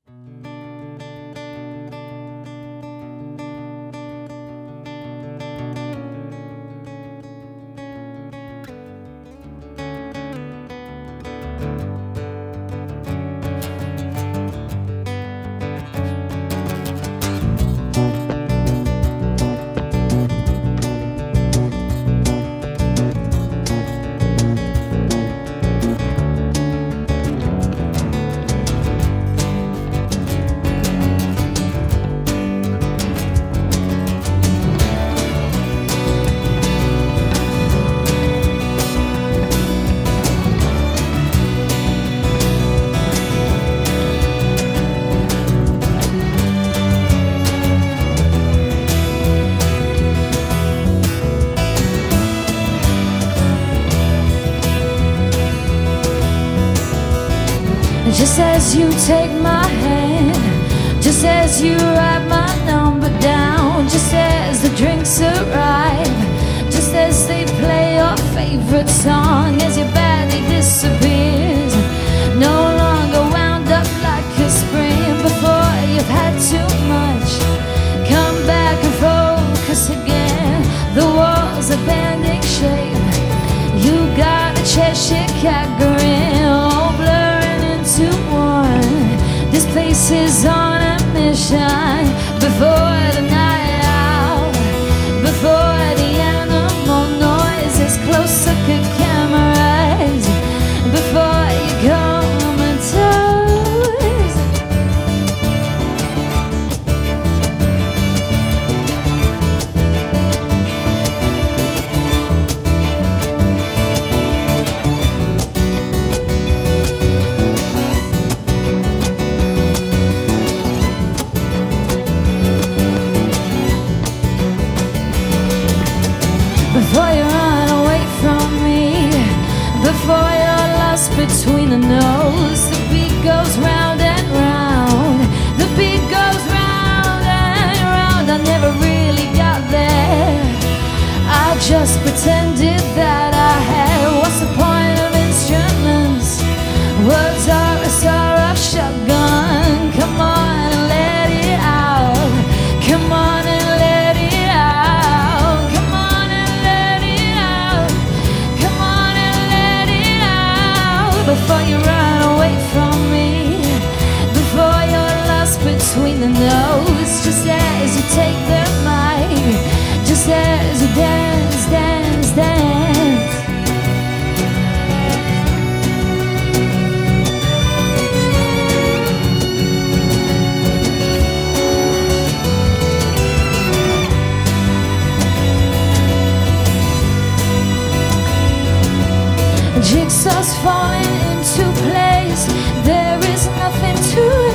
Just as you take my hand, just as you write my number down, just as the drinks arrive, just as they play your favorite song, as your body disappears, no longer wound up like a spring before you've had too much. Come back and focus again. The walls are bending shape. You got a Cheshire cat grin, all blurring into one. This place is on a mission. Before the night out, before the animal noise is closer to cameras, before you come and toast. Before you run away from me, before you're lost between the notes, the beat goes round and round. The beat goes round and round. I never really got there. I just pretended that I had. What's the point of instruments? Words are a sawed-off shotgun. Come on and let it out. Come on and let it out. Come on and let it out. Come on and let it out. Before you run away from me, before you're lost between the notes, just as you take the mic, just as you dance, dance, dance. Jigsaw's falling into place. There is nothing to